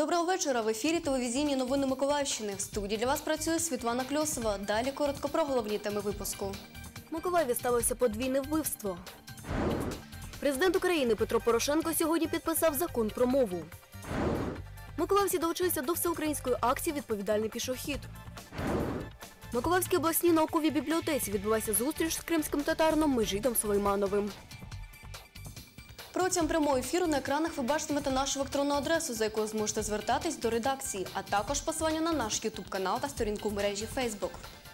Доброго вечора. В ефірі телевізійні новини Миколаївщини. В студії для вас працює Світлана Кльосова. Далі коротко про головні теми випуску. В Миколаєві сталося подвійне вбивство. Президент України Петро Порошенко сьогодні підписав закон про мову. Миколаївці долучилися до всеукраїнської акції «Відповідальний пішохід». В Миколаївській обласній науковій бібліотеці відбулася зустріч з кримським татарином Межидом Сулеймановим. Протягом прямого ефіру на екранах ви бачитимете нашу електронну адресу, за якою зможете звертатись до редакції, а також посилання на наш ютуб-канал та сторінку в мережі Фейсбук.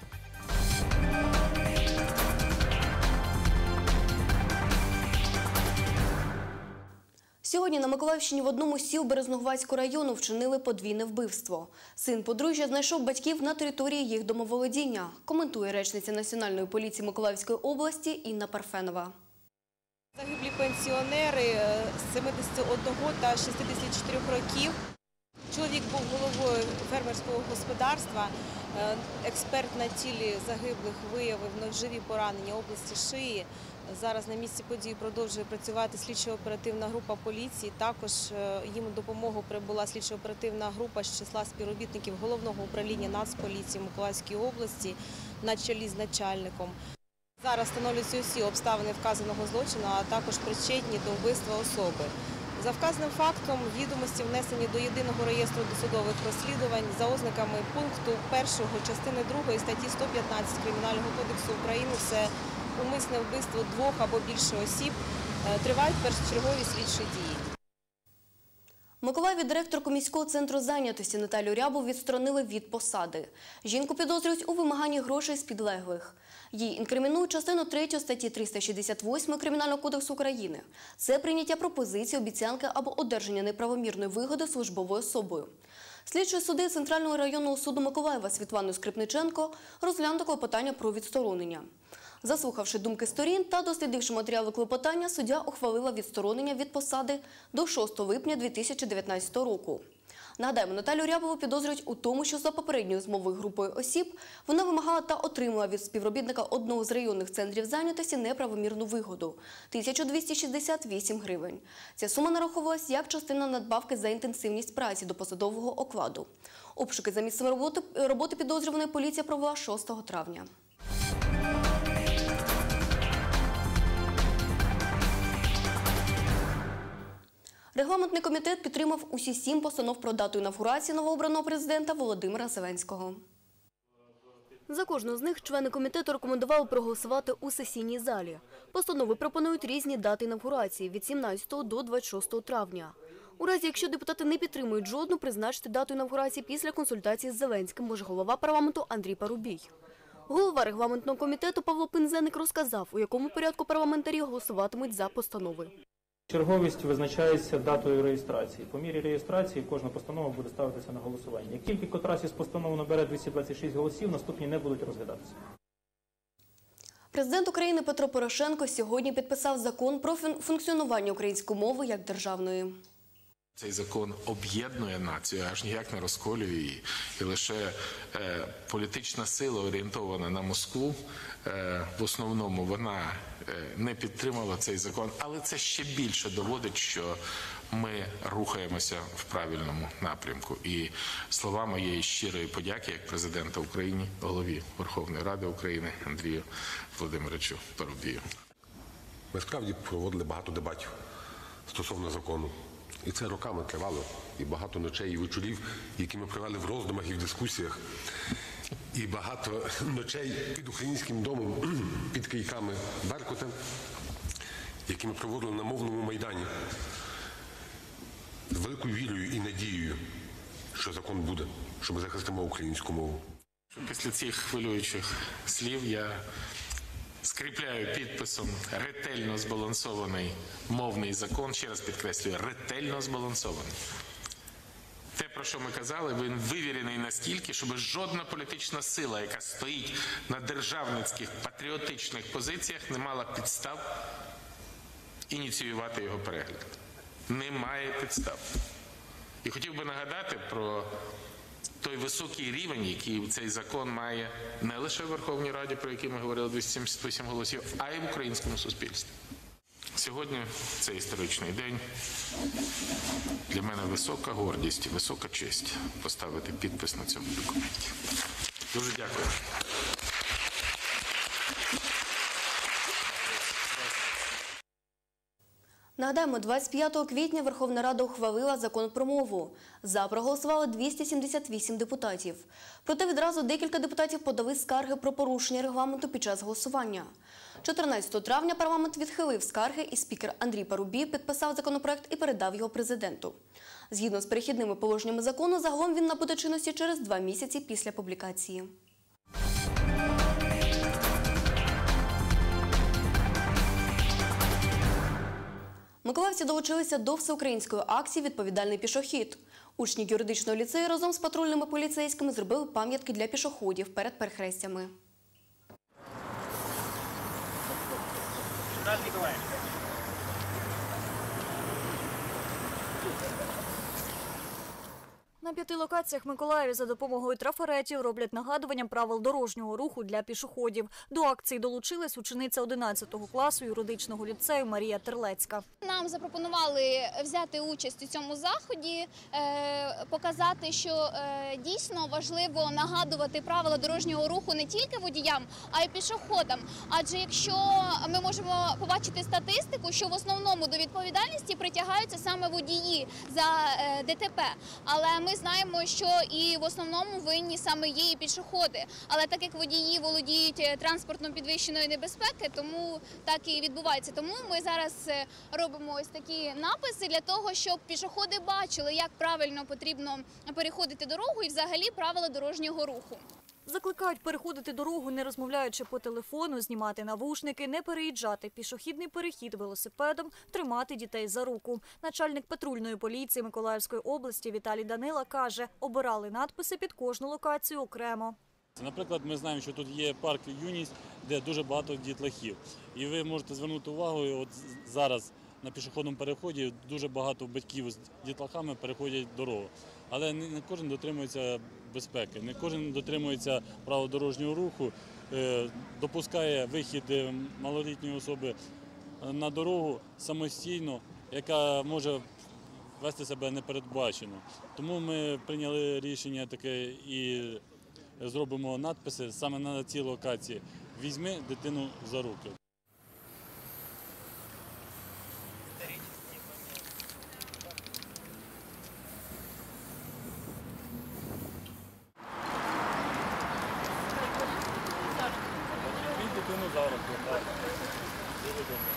Сьогодні на Миколаївщині в одному з сіл Березноградського району вчинили подвійне вбивство. Син подружжя знайшов батьків на території їх домоволодіння, коментує речниця Національної поліції Миколаївської області Інна Парфенова. Загиблі пенсіонери 71 та 64 років. Чоловік був головою фермерського господарства. Експерт на тілі загиблих виявив ножові поранення області шиї. Зараз на місці події продовжує працювати слідчо-оперативна група поліції. Також їм у допомогу прибула слідчо-оперативна група з числа співробітників Головного управління Нацполіції Миколаївської області на чолі з начальником. Зараз встановлюються усі обставини вказаного злочину, а також причетні до вбивства особи. За вказаним фактом відомості внесені до Єдиного реєстру досудових розслідувань за ознаками пункту 1 частини 2 статті 115 Кримінального кодексу України. Це умисне вбивство двох або більше осіб. Тривають першочергові слідчі дії. В Миколаєві директорку міського центру зайнятості Наталію Рябу відсторонили від посади. Жінку підозрюють у вимаганні грошей з підлеглих. Їй інкримінують частину 3 статті 368 Кримінального кодексу України. Це прийняття пропозиції, обіцянки або одержання неправомірної вигоди службовою особою. Слідчий судді Центрального районного суду Миколаєва Світланою Скрипниченко розглянув клопотання про відсторонення. Заслухавши думки сторін та дослідивши матеріали клопотання, суддя ухвалила відсторонення від посади до 6 липня 2019 року. Нагадаємо, Наталію Рябову підозрюють у тому, що за попередньою змовою групою осіб вона вимагала та отримала від співробітника одного з районних центрів зайнятості неправомірну вигоду – 1268 гривень. Ця сума нараховувалась як частина надбавки за інтенсивність праці до посадового окладу. Обшуки за місцем роботи підозрюваної поліція провела 6 травня. Регламентний комітет підтримав усі 7 постанов про дату інавгурації новообраного президента Володимира Зеленського. За кожну з них члени комітету рекомендували проголосувати у сесійній залі. Постанови пропонують різні дати інавгурації – від 17 до 26 травня. У разі, якщо депутати не підтримують жодну, призначити дату інавгурації після консультації з Зеленським може голова парламенту Андрій Парубій. Голова регламентного комітету Павло Пинзеник розказав, у якому порядку парламентарі голосуватимуть за постанови. Черговість визначається датою реєстрації. По мірі реєстрації кожна постанова буде ставитися на голосування. Як тільки котрась із постанов набере 226 голосів, наступні не будуть розглядатися. Президент України Петро Порошенко сьогодні підписав закон про функціонування української мови як державної. Цей закон об'єднує націю, аж ніяк не розколює її. І лише політична сила, орієнтована на Москву, в основному вона не підтримала цей закон. Але це ще більше доводить, що ми рухаємося в правильному напрямку. І слова моєї щирої подяки як президента України, голові Верховної Ради України Андрію Володимировичу Парубію. Ми справді проводили багато дебатів стосовно закону. І це роками тривало, і багато ночей і вечорів, які ми провели в роздумах і в дискусіях, і багато ночей під Українським домом, під кийками Беркута, які ми проводили на мовному майдані, з великою вірою і надією, що закон буде, що ми захистимо українську мову. Після цих хвилюючих слів я скріпляю підписом ретельно збалансований мовний закон, ще раз підкреслюю, ретельно збалансований. Те, про що ми казали, він вивірений настільки, щоб жодна політична сила, яка стоїть на державницьких патріотичних позиціях, не мала підстав ініціювати його перегляд. Немає підстав. І хотів би нагадати про той високий рівень, який цей закон має не лише в Верховній Раді, про який ми говорили, 278 голосів, а й в українському суспільстві. Сьогодні це історичний день. Для мене висока гордість і висока честь поставити підпис на цьому документі. Дуже дякую. Нагадаємо, 25 квітня Верховна Рада ухвалила закон про мову. За проголосували 278 депутатів. Проте відразу декілька депутатів подали скарги про порушення регламенту під час голосування. 14 травня парламент відхилив скарги і спікер Андрій Парубій підписав законопроект і передав його президенту. Згідно з перехідними положеннями закону, загалом він набуде чинності через 2 місяці після публікації. Миколаївці долучилися до всеукраїнської акції «Відповідальний пішохід». Учні юридичного ліцею разом з патрульними поліцейськими зробили пам'ятки для пішоходів перед перехрестями. На 5 локаціях Миколаєві за допомогою трафаретів роблять нагадуванням правил дорожнього руху для пішоходів. До акції долучилась учениця 11 класу юридичного ліцею Марія Терлецька. Нам запропонували взяти участь у цьому заході, показати, що дійсно важливо нагадувати правила дорожнього руху не тільки водіям, а й пішоходам. Адже якщо ми можемо побачити статистику, що в основному до відповідальності притягаються саме водії за ДТП. Але ми знаємо, що і в основному винні саме є і пішоходи. Але так як водії володіють транспортом підвищеної небезпеки, тому так і відбувається. Тому ми зараз робимо ось такі написи для того, щоб пішоходи бачили, як правильно потрібно переходити дорогу і взагалі правила дорожнього руху. Закликають переходити дорогу, не розмовляючи по телефону, знімати навушники, не переїжджати пішохідний перехід велосипедом, тримати дітей за руку. Начальник патрульної поліції Миколаївської області Віталій Данила каже, обирали надписи під кожну локацію окремо. Наприклад, ми знаємо, що тут є парк «Юність», де дуже багато дітлахів. І ви можете звернути увагу, от зараз на пішохідному переході дуже багато батьків з дітлахами переходять дорогу. Але не кожен дотримується безпеки, не кожен дотримується правил дорожнього руху, допускає вихід малолітньої особи на дорогу самостійно, яка може вести себе непередбачено. Тому ми прийняли рішення таке і зробимо надписи саме на цій локації «Візьми дитину за руки». Дитину за руки, так. Дуже добре.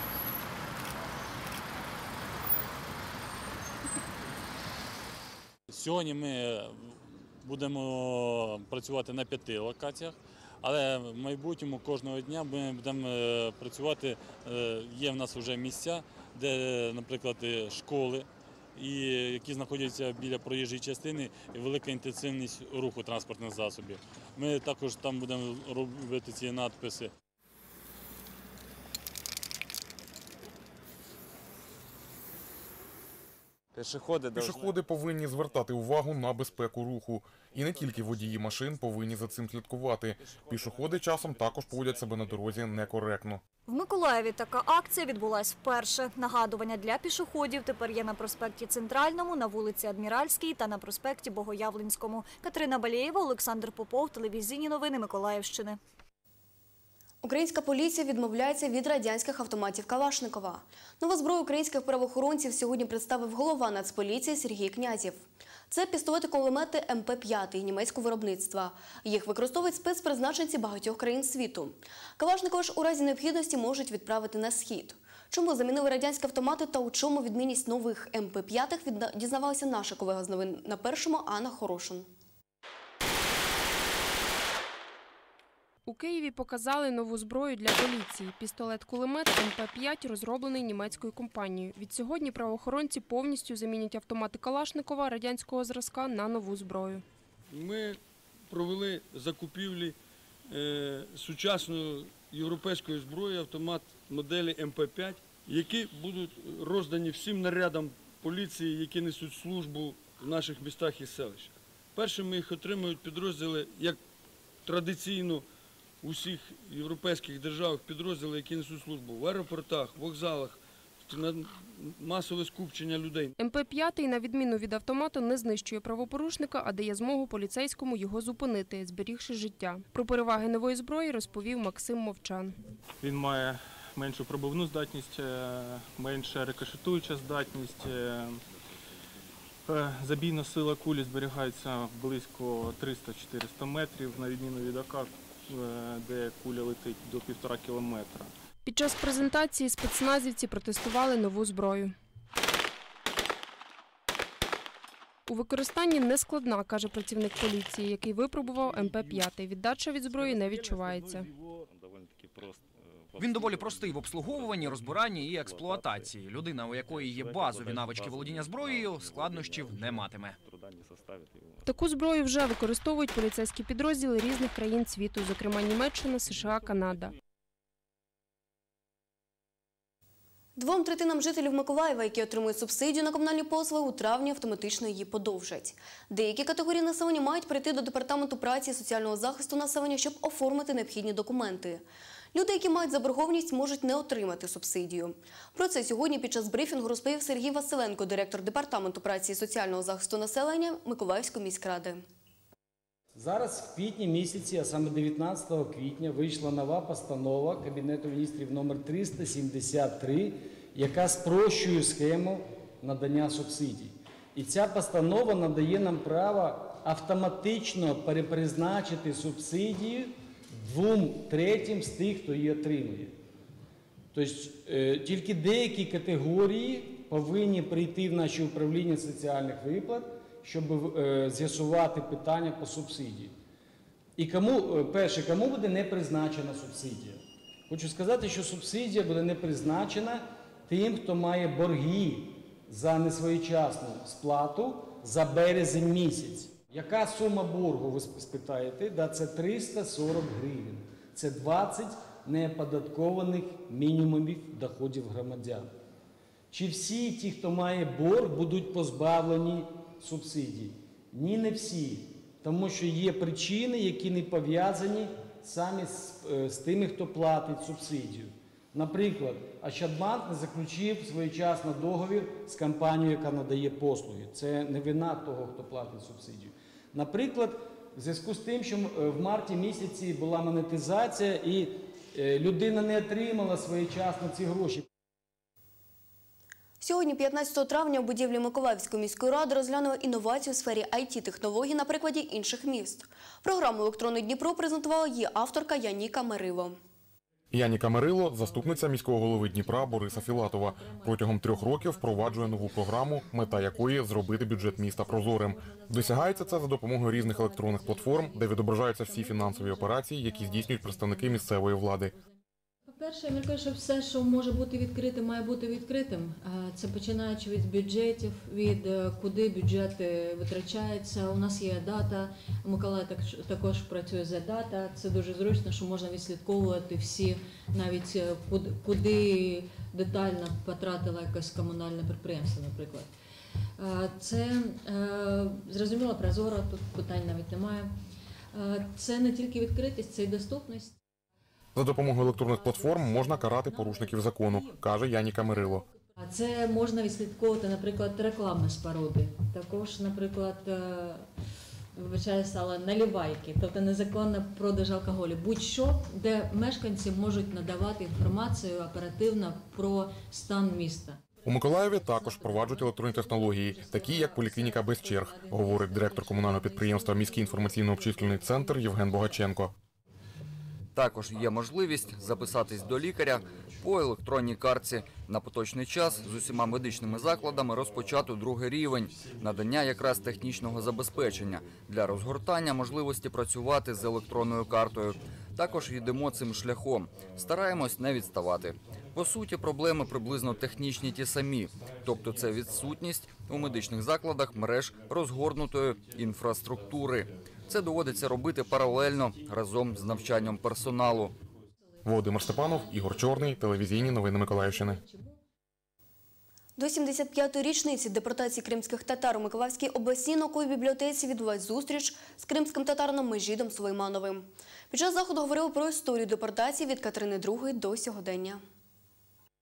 Сьогодні ми будемо працювати на 5 локаціях, але в майбутньому кожного дня ми будемо працювати, є в нас вже місця, де, наприклад, школи, які знаходяться біля проїжджої частини, і велика інтенсивність руху транспортних засобів. Ми також там будемо робити ці надписи. Пішоходи повинні звертати увагу на безпеку руху. І не тільки водії машин повинні за цим слідкувати. Пішоходи часом також поводять себе на дорозі некоректно. В Миколаєві така акція відбулась вперше. Нагадування для пішоходів тепер є на проспекті Центральному, на вулиці Адміральській та на проспекті Богоявленському. Катерина Балєєва, Олександр Попов, телевізійні новини Миколаївщини. Українська поліція відмовляється від радянських автоматів Калашникова. Нову зброю українських правоохоронців сьогодні представив голова Нацполіції Сергій Князєв. Це пістолети-кулемети МП-5 німецького виробництва. Їх використовують спецпризначенці багатьох країн світу. Калашникова ж у разі необхідності можуть відправити на схід. Чому замінили радянські автомати та у чому відмінність нових МП-5 дізнавалася наша колега з новин на Першому Анна Хорошун. У Києві показали нову зброю для поліції. Пістолет-кулемет МП-5 розроблений німецькою компанією. Відсьогодні правоохоронці повністю замінять автомати Калашникова радянського зразка на нову зброю. Ми провели закупівлі сучасної європейської зброї, автомат моделі МП-5, які будуть роздані всім нарядам поліції, які несуть службу в наших містах і селищах. Першими їх отримують підрозділи, як традиційно у всіх європейських державах, підрозділи, які несуть службу в аеропортах, вокзалах, масове скупчення людей. МП-5, на відміну від автомату, не знищує правопорушника, а дає змогу поліцейському його зупинити, зберігши життя. Про переваги нової зброї розповів Максим Мовчан. Він має меншу пробивну здатність, менша рикошетуюча здатність. Забійна сила кулі зберігається близько 300-400 метрів, на відміну від АК, де куля летить до 1,5 кілометра. Під час презентації спецназівці протестували нову зброю. У використанні не складна, каже працівник поліції, який випробував МП-5. Віддача від зброї не відчувається. Він доволі простий в обслуговуванні, розбиранні і експлуатації. Людина, у якої є базові навички володіння зброєю, складнощів не матиме. Таку зброю вже використовують поліцейські підрозділи різних країн світу, зокрема Німеччина, США, Канада. 2/3 жителів Миколаєва, які отримують субсидію на комунальні послуги, у травні автоматично її подовжать. Деякі категорії населення мають прийти до Департаменту праці і соціального захисту населення, щоб оформити необхідні документи. Люди, які мають заборгованість, можуть не отримати субсидію. Про це сьогодні під час брифінгу розповів Сергій Василенко, директор Департаменту праці і соціального захисту населення Миколаївської міськради. Зараз в квітні місяці, а саме 19 квітня, вийшла нова постанова Кабінету міністрів номер 373, яка спрощує схему надання субсидій. І ця постанова надає нам право автоматично перепризначити субсидію 2/3 з тих, хто її отримує. Тобто тільки деякі категорії повинні прийти в наші управління соціальних виплат, щоб з'ясувати питання по субсидії. І перше, кому буде не призначена субсидія? Хочу сказати, що субсидія буде не призначена тим, хто має борги за несвоєчасну сплату за березень місяць. Яка сума боргу, ви спитаєте? Це 340 гривень. Це 20 неоподаткованих мінімумів доходів громадян. Чи всі ті, хто має борг, будуть позбавлені субсидій? Ні, не всі. Тому що є причини, які не пов'язані саме з тими, хто платить субсидію. Наприклад, Ощадбанк не заключив своєчасно договір з компанією, яка надає послуги. Це не вина того, хто платить субсидію. Наприклад, в зв'язку з тим, що в марті місяці була монетизація і людина не отримала своєчасно ці гроші. Сьогодні, 15 травня, у будівлі Миколаївської міської ради розглянули інновацію у сфері IT-технологій на прикладі інших міст. Програму «Електронний Дніпро» презентувала її авторка Яніка Мерило. Яніка Мерило – заступниця міського голови Дніпра Бориса Філатова. Протягом 3 років впроваджує нову програму, мета якої – зробити бюджет міста прозорим. Досягається це за допомогою різних електронних платформ, де відображаються всі фінансові операції, які здійснюють представники місцевої влади. По-перше, я кажу, що все, що може бути відкритим, має бути відкритим. Це починаючи від бюджетів, від куди бюджети витрачаються. У нас є дата, Миколаїв також працює за дата. Це дуже зручно, що можна відслідковувати всі, навіть куди детально потратило якесь комунальне підприємство, наприклад. Це, зрозуміло, прозоро, тут питань навіть немає. Це не тільки відкритість, це й доступність. За допомогою електронних платформ можна карати порушників закону, каже Яніка Мерило. Це можна відслідковувати, наприклад, рекламні споруди. Також, наприклад, але наливайки, тобто незаконний продаж алкоголю. Будь-що, де мешканці можуть надавати інформацію оперативно про стан міста. У Миколаєві також впроваджують електронні технології, такі як поліклініка без черг, говорить директор комунального підприємства «Міський інформаційно-обчислювальний центр» Євген Богаченко. Також є можливість записатись до лікаря по електронній картці. На поточний час з усіма медичними закладами розпочато 2-й рівень – надання якраз технічного забезпечення для розгортання можливості працювати з електронною картою. Також йдемо цим шляхом. Стараємось не відставати. По суті, проблеми приблизно технічні ті самі. Тобто це відсутність у медичних закладах мереж розгорнутої інфраструктури. Це доводиться робити паралельно разом з навчанням персоналу. Володимир Степанов, Ігор Чорний, телевізійні новини Миколаївщини. До 75-ї річниці депортації кримських татар у Миколаївській обласній науковій бібліотеці відбулась зустріч з кримським татарином Межідом Сулеймановим. Під час заходу говорили про історію депортації від Катерини II до сьогодення.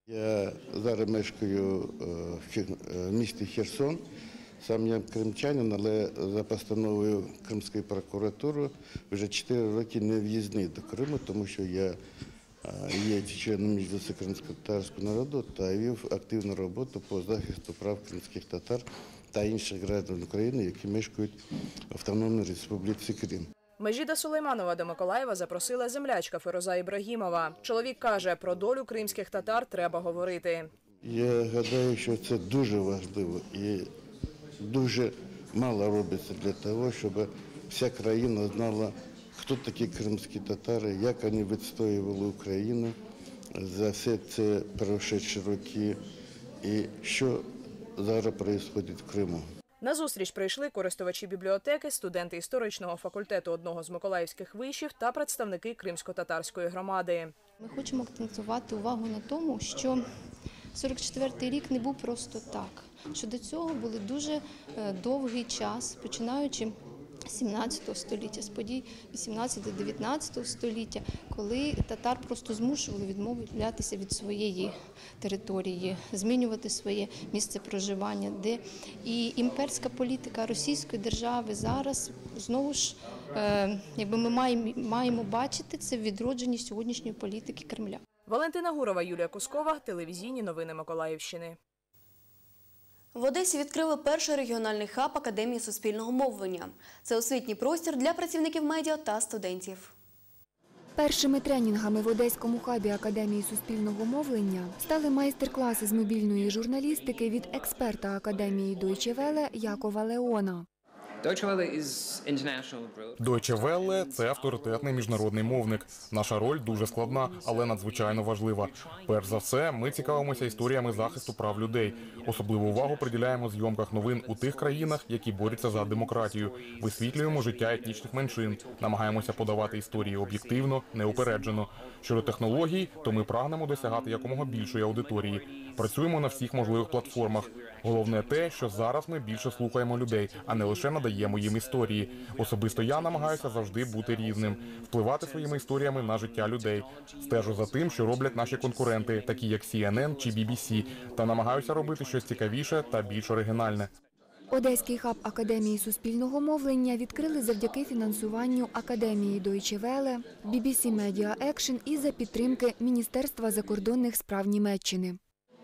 Я зараз мешкаю в місті Херсон. Сам я кримчанин, але за постановою Кримської прокуратури вже 4 роки не в'їзний до Криму, тому що я є членом Меджлісу кримськотатарського народу та вів активну роботу по захисту прав кримських татар та інших громадян України, які мешкають в Автономній Республіці Крим. Межіда Сулейманова до Миколаєва запросила землячка Фероза Ібрагімова. Чоловік каже, про долю кримських татар треба говорити. Я гадаю, що це дуже важливо і дуже мало робиться для того, щоб вся країна знала, хто такі кримські татари, як вони відстоювали Україну за все це прошедші роки і що зараз відбувається в Криму. На зустріч прийшли користувачі бібліотеки, студенти історичного факультету одного з миколаївських вишів та представники кримсько-татарської громади. Ми хочемо акцентувати увагу на тому, що 44-й рік не був просто так, що до цього були дуже довгий час, починаючи з 17 століття, з подій 18-19 століття, коли татар просто змушували відмовлятися від своєї території, змінювати своє місце проживання, де і імперська політика Російської держави зараз знову ж, якби ми маємо бачити це в відродженні сьогоднішньої політики Кремля. Валентина Гурова, Юлія Кускова, телевізійні новини Миколаївщини. В Одесі відкрили перший регіональний хаб Академії суспільного мовлення. Це освітній простір для працівників медіа та студентів. Першими тренінгами в Одеському хабі Академії суспільного мовлення стали майстер-класи з мобільної журналістики від експерта Академії Deutsche Welle Якова Леона. Deutsche Welle – це авторитетний міжнародний мовник. Наша роль дуже складна, але надзвичайно важлива. Перш за все, ми цікавимося історіями захисту прав людей. Особливу увагу приділяємо зйомках новин у тих країнах, які борються за демократію. Висвітлюємо життя етнічних меншин, намагаємося подавати історії об'єктивно, неупереджено. Щодо технологій, то ми прагнемо досягати якомога більшої аудиторії. Працюємо на всіх можливих платформах. Головне те, що зараз ми більше слухаємо людей, а не лише надаємо їм історії. Особисто я намагаюся завжди бути різним, впливати своїми історіями на життя людей. Стежу за тим, що роблять наші конкуренти, такі як CNN чи BBC, та намагаюся робити щось цікавіше та більш оригінальне. Одеський хаб Академії суспільного мовлення відкрили завдяки фінансуванню Академії Deutsche Welle, BBC Media Action і за підтримки Міністерства закордонних справ Німеччини.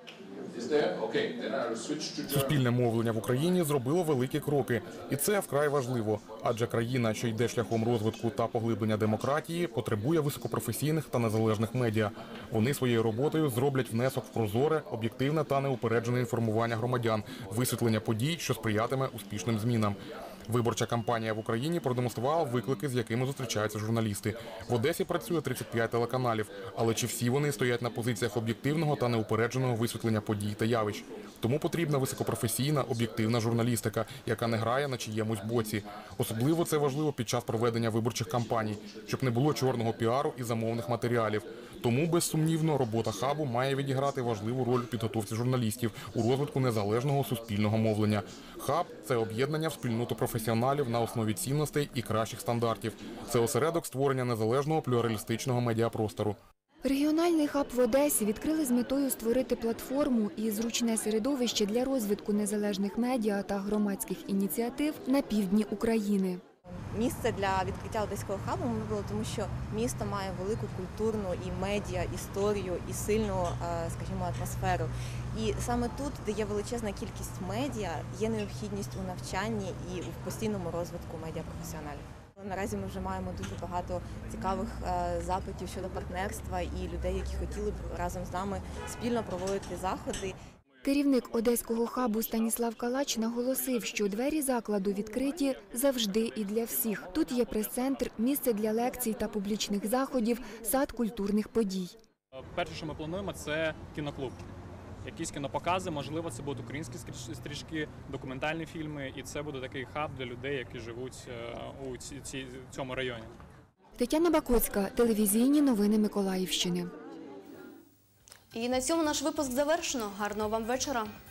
Суспільне мовлення в Україні зробило великі кроки. І це вкрай важливо. Адже країна, що йде шляхом розвитку та поглиблення демократії, потребує високопрофесійних та незалежних медіа. Вони своєю роботою зроблять внесок в прозоре, об'єктивне та неупереджене інформування громадян, висвітлення подій, що сприятиме успішним змінам. Виборча кампанія в Україні продемонструвала виклики, з якими зустрічаються журналісти. В Одесі працює 35 телеканалів, але чи всі вони стоять на позиціях об'єктивного та неупередженого висвітлення подій та явищ? Тому потрібна високопрофесійна, об'єктивна журналістика, яка не грає на чиємусь боці. Особливо це важливо під час проведення виборчих кампаній, щоб не було чорного піару і замовних матеріалів. Тому, безсумнівно, робота хабу має відіграти важливу роль у підготовці журналістів у розвитку незалежного суспільного мовлення. Хаб – це об'єднання в спільноту професіоналів на основі цінностей і кращих стандартів. Це осередок створення незалежного плюралістичного медіапростору. Регіональний хаб в Одесі відкрили з метою створити платформу і зручне середовище для розвитку незалежних медіа та громадських ініціатив на півдні України. Місце для відкриття Одеського хабу ми вибрали, тому що місто має велику культурну і медіа історію і сильну, скажімо, атмосферу. І саме тут, де є величезна кількість медіа, є необхідність у навчанні і в постійному розвитку медіапрофесіоналів. Наразі ми вже маємо дуже багато цікавих запитів щодо партнерства і людей, які хотіли б разом з нами спільно проводити заходи. Керівник Одеського хабу Станіслав Калач наголосив, що двері закладу відкриті завжди і для всіх. Тут є прес-центр, місце для лекцій та публічних заходів, сад культурних подій. Перше, що ми плануємо, це кіноклуб. Якісь кінопокази, можливо, це будуть українські стрічки, документальні фільми, і це буде такий хаб для людей, які живуть у цьому районі. Тетяна Бакоцька, телевізійні новини Миколаївщини. І на цьому наш випуск завершено. Гарного вам вечора.